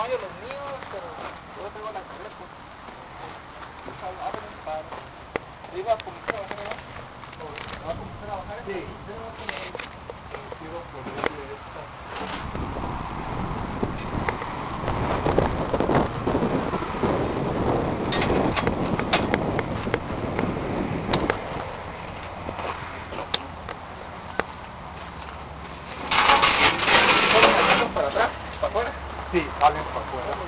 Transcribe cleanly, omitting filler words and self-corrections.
tamaño los míos, pero yo tengo la cabeza. Abren para... ¿Iba a comenzar a bajar abajo? ¿Va a comenzar a bajar? Sí. Yo voy a poner... Quiero ponerle esta... Sí, salen para afuera.